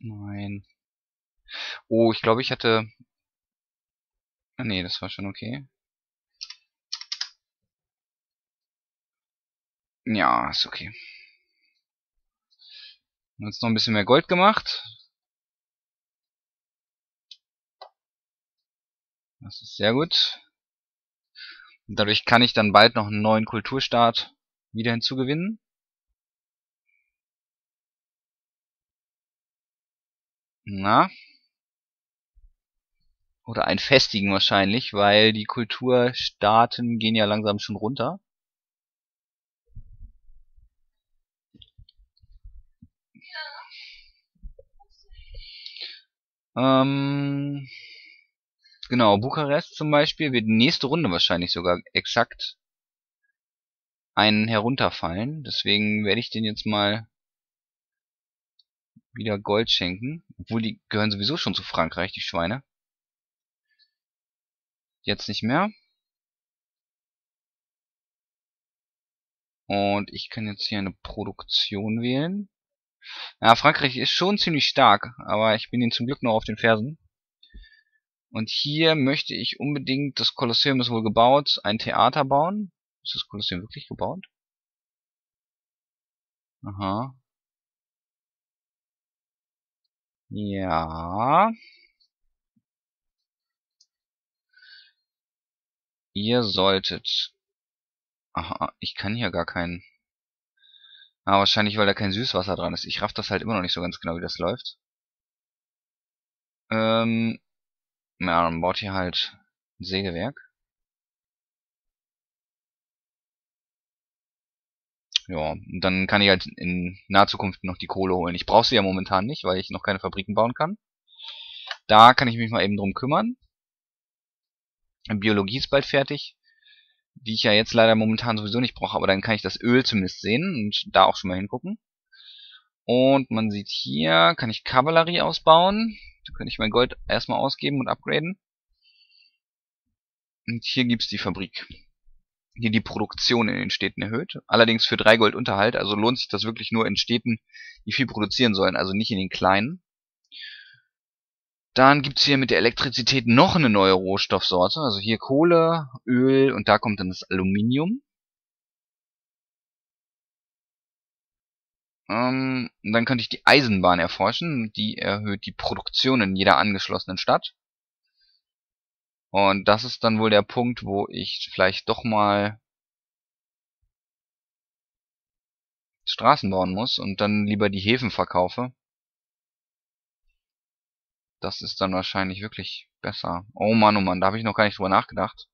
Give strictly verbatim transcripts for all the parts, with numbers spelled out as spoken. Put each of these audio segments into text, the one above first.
Nein. Oh, ich glaube, ich hatte... Ah, nee, das war schon okay. Ja, ist okay. Jetzt noch ein bisschen mehr Gold gemacht. Das ist sehr gut. Dadurch kann ich dann bald noch einen neuen Kulturstaat wieder hinzugewinnen. Na? Oder einen festigen wahrscheinlich, weil die Kulturstaaten gehen ja langsam schon runter. Ähm, genau, Bukarest zum Beispiel wird nächste Runde wahrscheinlich sogar exakt einen herunterfallen. Deswegen werde ich den jetzt mal wieder Gold schenken. Obwohl, die gehören sowieso schon zu Frankreich, die Schweine. Jetzt nicht mehr. Und ich kann jetzt hier eine Produktion wählen. Ja, Frankreich ist schon ziemlich stark, aber ich bin ihnen zum Glück noch auf den Fersen. Und hier möchte ich unbedingt, das Kolosseum ist wohl gebaut, ein Theater bauen. Ist das Kolosseum wirklich gebaut? Aha. Ja. Ihr solltet... Aha, ich kann hier gar keinen... Ah, wahrscheinlich, weil da kein Süßwasser dran ist. Ich raff das halt immer noch nicht so ganz genau, wie das läuft. Ähm, ja, dann baut hier halt ein Sägewerk. Ja, und dann kann ich halt in naher Zukunft noch die Kohle holen. Ich brauche sie ja momentan nicht, weil ich noch keine Fabriken bauen kann. Da kann ich mich mal eben drum kümmern. Biologie ist bald fertig, die ich ja jetzt leider momentan sowieso nicht brauche, aber dann kann ich das Öl zumindest sehen und da auch schon mal hingucken. Und man sieht hier, kann ich Kavallerie ausbauen. Da kann ich mein Gold erstmal ausgeben und upgraden. Und hier gibt's die Fabrik, die die Produktion in den Städten erhöht. Allerdings für drei Gold Unterhalt, also lohnt sich das wirklich nur in Städten, die viel produzieren sollen, also nicht in den kleinen. Dann gibt's hier mit der Elektrizität noch eine neue Rohstoffsorte. Also hier Kohle, Öl und da kommt dann das Aluminium. Ähm, und dann könnte ich die Eisenbahn erforschen. Die erhöht die Produktion in jeder angeschlossenen Stadt. Und das ist dann wohl der Punkt, wo ich vielleicht doch mal Straßen bauen muss und dann lieber die Häfen verkaufe. Das ist dann wahrscheinlich wirklich besser. Oh Mann, oh Mann, da habe ich noch gar nicht drüber nachgedacht.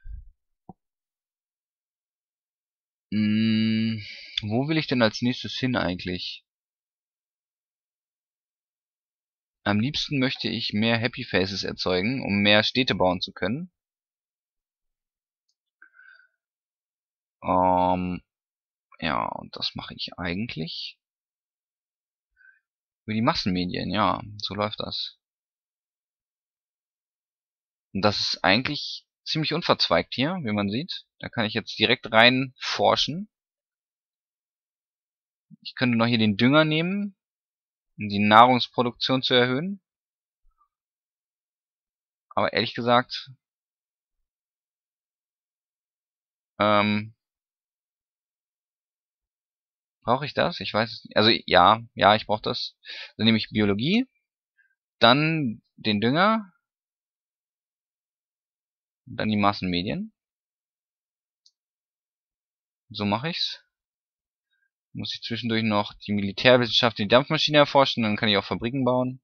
Hm, wo will ich denn als nächstes hin eigentlich? Am liebsten möchte ich mehr Happy Faces erzeugen, um mehr Städte bauen zu können. Ähm, ja, und das mache ich eigentlich über die Massenmedien, ja, so läuft das. Und das ist eigentlich ziemlich unverzweigt hier, wie man sieht. Da kann ich jetzt direkt rein forschen. Ich könnte noch hier den Dünger nehmen, um die Nahrungsproduktion zu erhöhen. Aber ehrlich gesagt, ähm, brauche ich das? Ich weiß es nicht. Also ja, ja, ich brauche das. Dann nehme ich Biologie, dann den Dünger, dann die Massenmedien. So mache ich's. Muss ich zwischendurch noch die Militärwissenschaft, die Dampfmaschine erforschen, dann kann ich auch Fabriken bauen.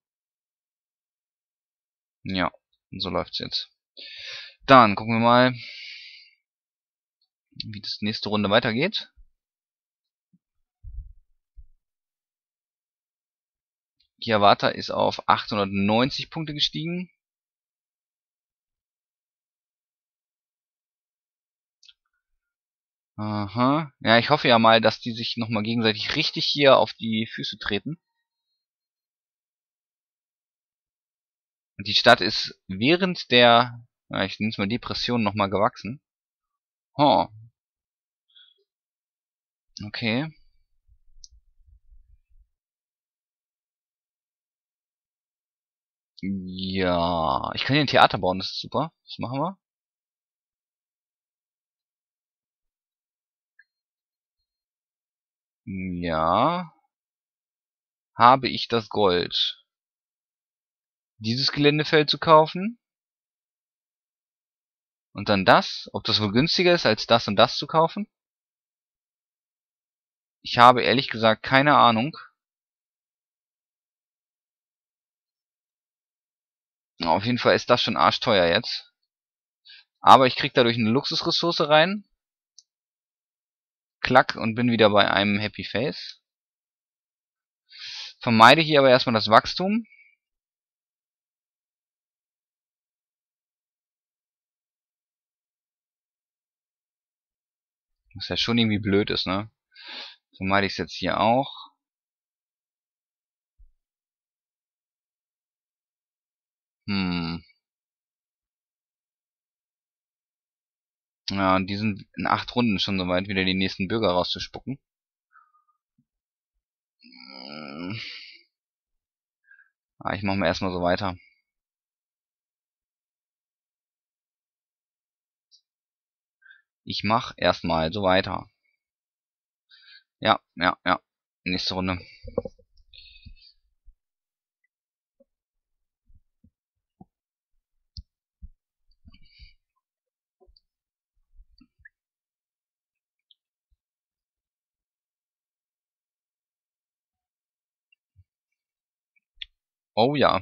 Ja, so läuft's jetzt. Dann gucken wir mal, wie das nächste Runde weitergeht. Kiawata ist auf achthundertneunzig Punkte gestiegen. Aha. Ja, ich hoffe ja mal, dass die sich nochmal gegenseitig richtig hier auf die Füße treten. Und die Stadt ist während der, ja, ich nenne es mal Depression, nochmal gewachsen. Oh, okay. Ja, ich kann hier ein Theater bauen, das ist super. Was machen wir? Ja. Habe ich das Gold, dieses Geländefeld zu kaufen? Und dann das? Ob das wohl günstiger ist, als das und das zu kaufen? Ich habe ehrlich gesagt keine Ahnung. Auf jeden Fall ist das schon arschteuer jetzt. Aber ich krieg dadurch eine Luxusressource rein. Klack und bin wieder bei einem Happy Face. Vermeide hier aber erstmal das Wachstum. Was ja schon irgendwie blöd ist, ne? Vermeide ich es jetzt hier auch. Hm. Ja, und die sind in acht Runden schon soweit, wieder die nächsten Bürger rauszuspucken. Hm. Ah, ich mache mal erstmal so weiter. Ich mache erstmal so weiter. Ja, ja, ja. Nächste Runde. Oh ja.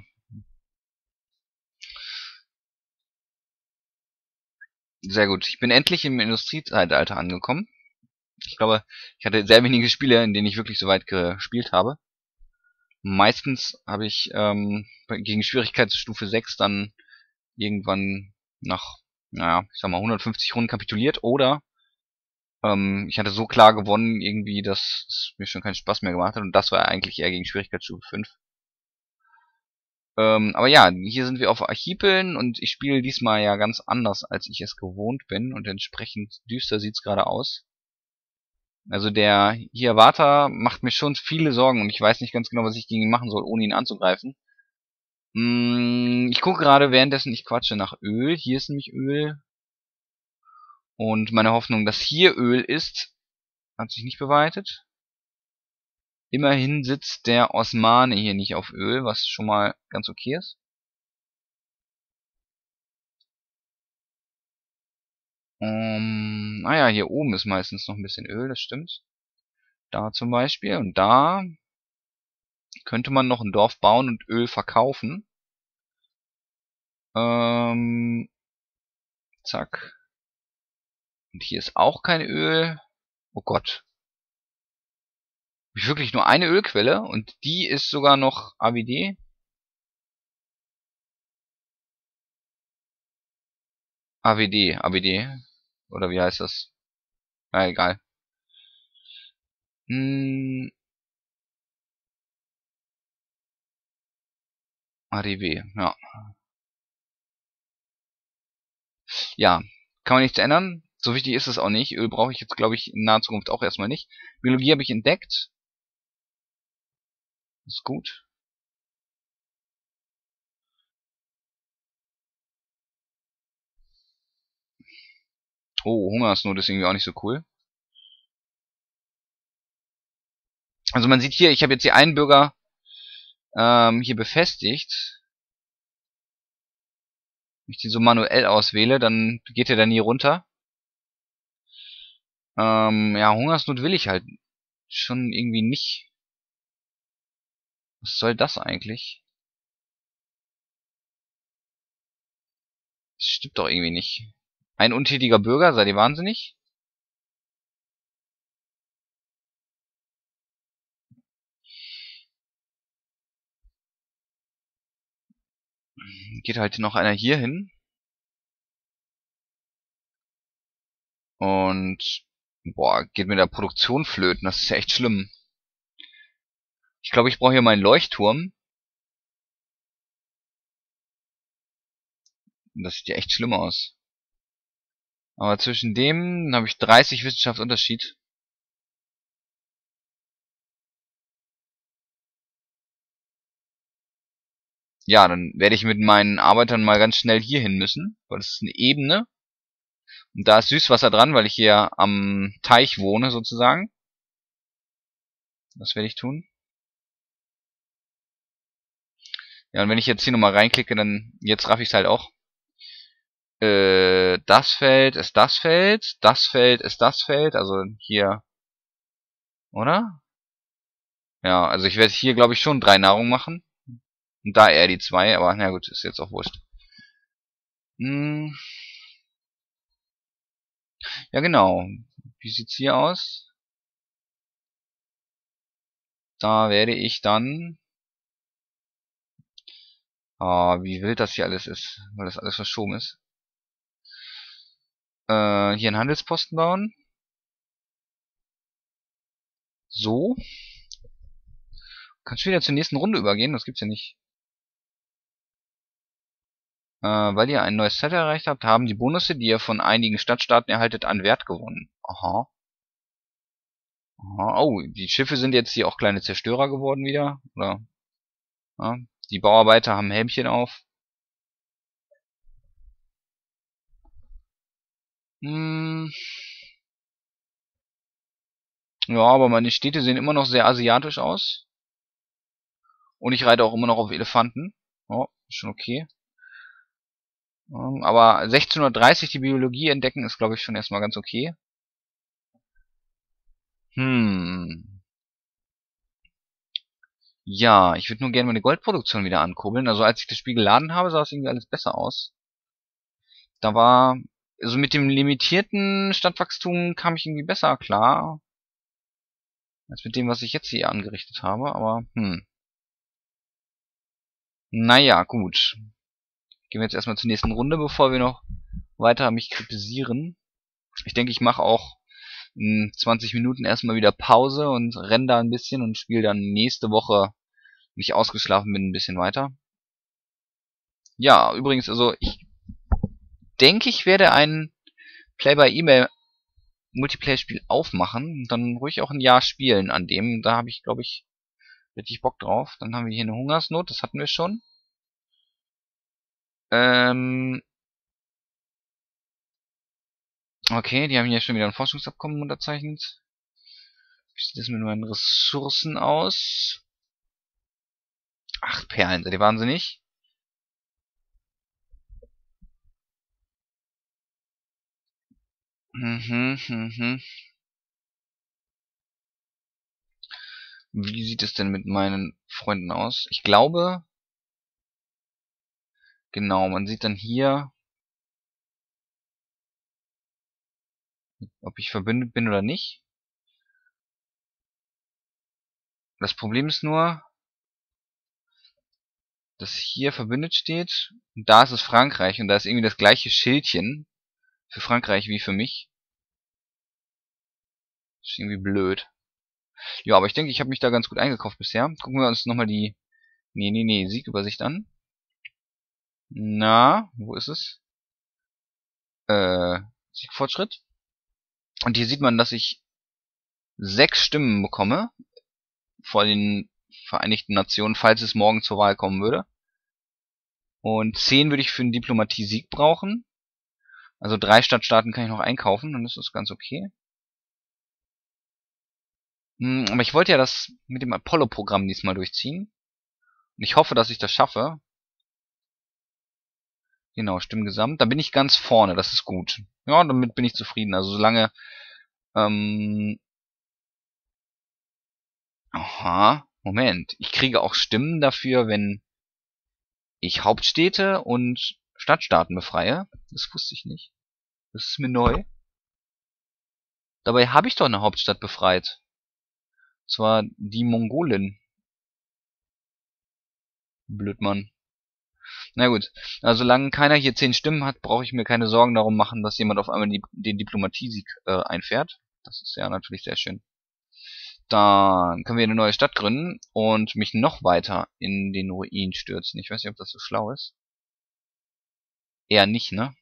Sehr gut. Ich bin endlich im Industriezeitalter angekommen. Ich glaube, ich hatte sehr wenige Spiele, in denen ich wirklich so weit gespielt habe. Meistens habe ich ähm, gegen Schwierigkeitsstufe sechs dann irgendwann nach, naja, ich sag mal hundertfünfzig Runden kapituliert oder ähm, ich hatte so klar gewonnen irgendwie, dass es mir schon keinen Spaß mehr gemacht hat und das war eigentlich eher gegen Schwierigkeitsstufe fünf. Ähm, aber ja, hier sind wir auf Archipeln und ich spiele diesmal ja ganz anders, als ich es gewohnt bin und entsprechend düster sieht's gerade aus. Also der Hiawatha macht mir schon viele Sorgen und ich weiß nicht ganz genau, was ich gegen ihn machen soll, ohne ihn anzugreifen. Mm, ich gucke gerade währenddessen, ich quatsche nach Öl. Hier ist nämlich Öl. Und meine Hoffnung, dass hier Öl ist, hat sich nicht bewahrheitet. Immerhin sitzt der Osmane hier nicht auf Öl, was schon mal ganz okay ist. Um, naja, hier oben ist meistens noch ein bisschen Öl, das stimmt. Da zum Beispiel. Und da könnte man noch ein Dorf bauen und Öl verkaufen. Ähm, zack. Und hier ist auch kein Öl. Oh Gott. Hab ich wirklich nur eine Ölquelle und die ist sogar noch A W D. A W D, A W D. Oder wie heißt das? Na, egal. Hm, A D W, ja. Ja, kann man nichts ändern. So wichtig ist es auch nicht. Öl brauche ich jetzt, glaube ich, in naher Zukunft auch erstmal nicht. Biologie habe ich entdeckt. Ist gut. Oh, Hungersnot ist irgendwie auch nicht so cool. Also man sieht hier, ich habe jetzt hier einen Bürger ähm, hier befestigt. Wenn ich den so manuell auswähle, dann geht er dann hier runter. Ähm, ja, Hungersnot will ich halt schon irgendwie nicht. Was soll das eigentlich? Das stimmt doch irgendwie nicht. Ein untätiger Bürger, seid ihr wahnsinnig? Geht halt noch einer hier hin. Und boah, geht mit der Produktion flöten. Das ist ja echt schlimm. Ich glaube, ich brauche hier meinen Leuchtturm. Das sieht ja echt schlimm aus. Aber zwischen dem habe ich dreißig Wissenschaftsunterschied. ja, dann werde ich mit meinen Arbeitern mal ganz schnell hier hin müssen, weil es ist eine Ebene. Und da ist Süßwasser dran, weil ich hier am Teich wohne, sozusagen. Das werde ich tun. Ja, und wenn ich jetzt hier nochmal reinklicke, dann, jetzt raff ich es halt auch. Äh, das Feld ist das Feld, das Feld ist das Feld, also hier, oder? Ja, also ich werde hier, glaube ich, schon drei Nahrung machen. Und da eher die zwei, aber na gut, ist jetzt auch wurscht. Hm, ja, genau. Wie sieht's hier aus? Da werde ich dann... Ah, wie wild das hier alles ist, weil das alles verschoben ist. Äh, hier einen Handelsposten bauen. So. Kannst du wieder zur nächsten Runde übergehen? Das gibt's ja nicht. Äh, weil ihr ein neues Set erreicht habt, haben die Bonusse, die ihr von einigen Stadtstaaten erhaltet, an Wert gewonnen. Aha. Aha. Oh, die Schiffe sind jetzt hier auch kleine Zerstörer geworden wieder. Oder? Ja. Die Bauarbeiter haben Helmchen auf. Hm. Ja, aber meine Städte sehen immer noch sehr asiatisch aus. Und ich reite auch immer noch auf Elefanten. Oh, ist schon okay. Ähm, aber sechzehnhundertdreißig die Biologie entdecken ist, glaube ich, schon erstmal ganz okay. Hm. Ja, ich würde nur gerne meine Goldproduktion wieder ankurbeln. Also als ich das Spiel geladen habe, sah es irgendwie alles besser aus. Da war, also mit dem limitierten Stadtwachstum kam ich irgendwie besser klar, als mit dem, was ich jetzt hier angerichtet habe. Aber, hm. Naja, gut. Gehen wir jetzt erstmal zur nächsten Runde, bevor wir noch weiter mich kritisieren. Ich denke, ich mache auch in zwanzig Minuten erstmal wieder Pause und renn da ein bisschen und spiele dann nächste Woche, wenn ich ausgeschlafen bin, ein bisschen weiter. Ja, übrigens, also ich denke, ich werde ein Play-by-E-Mail Multiplayer-Spiel aufmachen und dann ruhig auch ein Jahr spielen an dem. Da habe ich, glaube ich, richtig Bock drauf. Dann haben wir hier eine Hungersnot, das hatten wir schon. Ähm, okay, die haben hier schon wieder ein Forschungsabkommen unterzeichnet. Wie sieht das mit meinen Ressourcen aus? Acht Perlen, seid ihr wahnsinnig? Mhm, mhm. Wie sieht es denn mit meinen Freunden aus? Ich glaube, genau, man sieht dann hier, ob ich verbündet bin oder nicht. Das Problem ist nur, dass hier verbündet steht. Und da ist es Frankreich und da ist irgendwie das gleiche Schildchen für Frankreich wie für mich. Ist irgendwie blöd. Ja, aber ich denke, ich habe mich da ganz gut eingekauft bisher. Gucken wir uns nochmal die... Nee, nee, nee, Siegübersicht an. Na, wo ist es? Äh, Siegfortschritt. Und hier sieht man, dass ich sechs Stimmen bekomme vor den Vereinigten Nationen, falls es morgen zur Wahl kommen würde. Und zehn würde ich für einen Diplomatie-Sieg brauchen. Also drei Stadtstaaten kann ich noch einkaufen, dann ist das ganz okay. Hm, aber ich wollte ja das mit dem Apollo-Programm diesmal durchziehen. Und ich hoffe, dass ich das schaffe. Genau, Stimmgesamt. Da bin ich ganz vorne, das ist gut. Ja, damit bin ich zufrieden. Also solange... Ähm, aha, Moment. Ich kriege auch Stimmen dafür, wenn ich Hauptstädte und Stadtstaaten befreie. Das wusste ich nicht. Das ist mir neu. Dabei habe ich doch eine Hauptstadt befreit. Und zwar die Mongolin. Blödmann. Na gut. Also solange keiner hier zehn Stimmen hat, brauche ich mir keine Sorgen darum machen, dass jemand auf einmal die, den Diplomatiesieg äh, einfährt. Das ist ja natürlich sehr schön. Dann können wir eine neue Stadt gründen und mich noch weiter in den Ruin stürzen. Ich weiß nicht, ob das so schlau ist. Eher nicht, ne?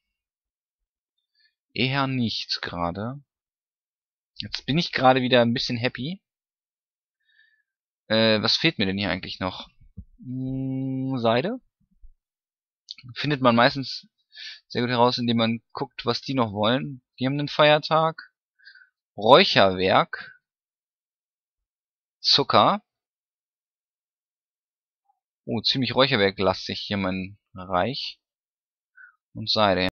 Eher nicht gerade. Jetzt bin ich gerade wieder ein bisschen happy. Äh, was fehlt mir denn hier eigentlich noch? Hm, Seide? findet man meistens sehr gut heraus, indem man guckt, was die noch wollen. Die haben einen Feiertag. Räucherwerk. Zucker. Oh, ziemlich Räucherwerk-lastig hier mein Reich. Und Seide.